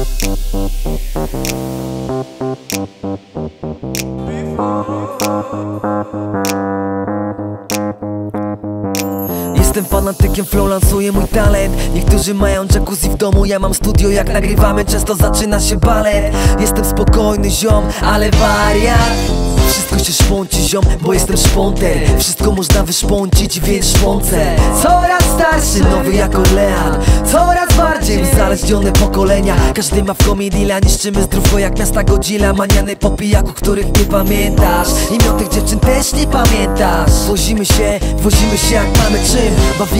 Jestem fanatykiem flow, lansuję mój talent. Niektórzy mają jacuzzi w domu, ja mam studio. Jak nagrywamy, często zaczyna się balet. Jestem spokojny ziom, ale wariat. Wszystko się szpąci ziom, bo jestem szpąter. Wszystko można wyszpącić, więc szpącę. Coraz starszy, nowy jak Orlean. Coraz bardziej uzależnione pokolenia. Każdy ma w komedila, niszczymy zdrówko jak miasta Godzilla. Maniany po pijaku, których nie pamiętasz. Imion tych dziewczyn też nie pamiętasz. Wozimy się jak mamy czym.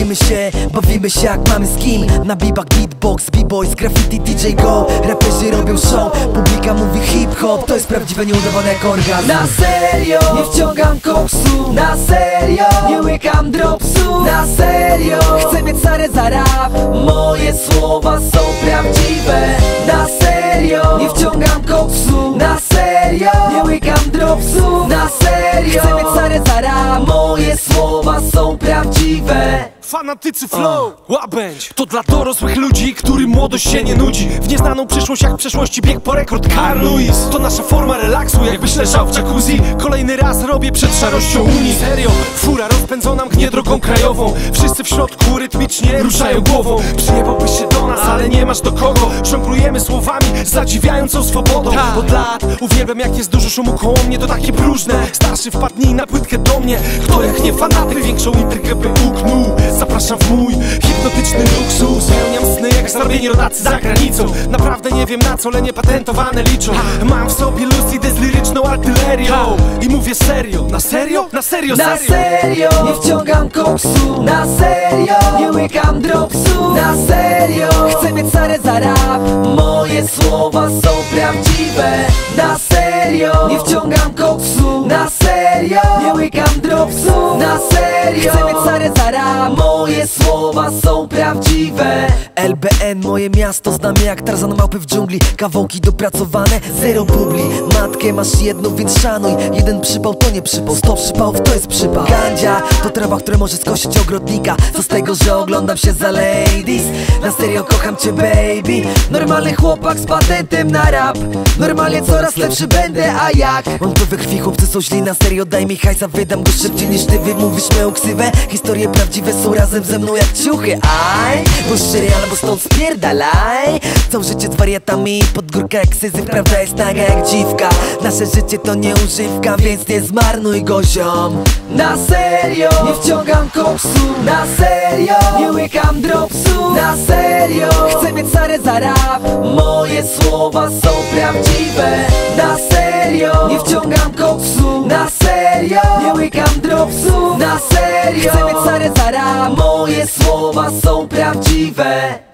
Bawimy się jak mamy z kim. Na bebach beatbox, b-boys, graffiti, DJ go. Raperzy robią show, publika mówi hip-hop. To jest prawdziwe, nieudawane jak orgazm. Na serio, nie wciągam koksu. Na serio, nie łykam dropsu. Na serio, chcę mieć sarę za rap. Moje słowa są prawdziwe. Na serio, nie wciągam koksu. Na serio, nie łykam dropsu. Na serio, chcę mieć sarę za rap. Moje słowa są prawdziwe. Fanatycy flow, łabędź. To dla dorosłych ludzi, którym młodość się nie nudzi. W nieznaną przyszłość jak w przeszłości bieg po rekord Carl Lewis. To nasza forma relaksu, jakbyś leżał w jacuzzi. Kolejny raz robię przed szarością Unii. Serio, fura rozpędzona mgnie drogą krajową. Wszyscy w środku rytmicznie ruszają głową. Przyjebałbyś się do nas, ale nie masz do kogo. Żonglujemy słowami z zadziwiającą swobodą. Od lat uwielbiam jak jest dużo szumu koło mnie. To takie próżne, starszy wpadnij na płytkę do mnie. Kto jak nie fanatyk, większą intrygę by uknął. Zapraszam w mój hipnotyczny luksus. Spełniam sny jak zrobieni rodacy za granicą. Naprawdę nie wiem na co, ale niepatentowane liczą. Mam w sobie lucidę z liryczną artylerią. I mówię serio, na serio? Na serio, na serio, nie wciągam koksu. Na serio, nie łykam dropsu. Na serio, chcę mieć sarę za rap. Moje słowa są prawdziwe. Na serio, nie wciągam koksu. Na serio, nie łykam dropsu. Na serio, chcę mieć sarę za rap. Moje słowa są prawdziwe. LBN, moje miasto, znamy jak Tarzan, małpy w dżungli. Kawałki dopracowane, zero bubli. Matkę masz jedną, więc szanuj. Jeden przypał to nie przypał, 100 przypałów to jest przypał. Gandzia to trawa, która może skosić ogrodnika. Co z tego, że oglądam się za ladies? Na serio kocham cię baby. Normalny chłopak z patentem na rap. Normalnie coraz lepszy będę, a jak? Mam to we krwi, chłopcy są źli. Na serio daj mi hajsa, wydam go szybciej niż ty wymówisz moją ksywę. Historie prawdziwe są razem ze mną jak ciuchy. Aj, bo szczery albo stąd spierdalaj. Całe życie z wariatami, pod górkę jak syzyf. Prawda jest naga jak dziwka. Nasze życie to nie używka, więc nie zmarnuj go ziom. Na serio, nie wciągam koksu. Na serio, nie łykam dropsu. Na serio, chcę mieć sarę za rap. Moje słowa są prawdziwe. Na serio, nie wciągam koksu. Na serio, nie łykam dropsu. Na serio, chcę mieć sarę za rap. Moje słowa są prawdziwe.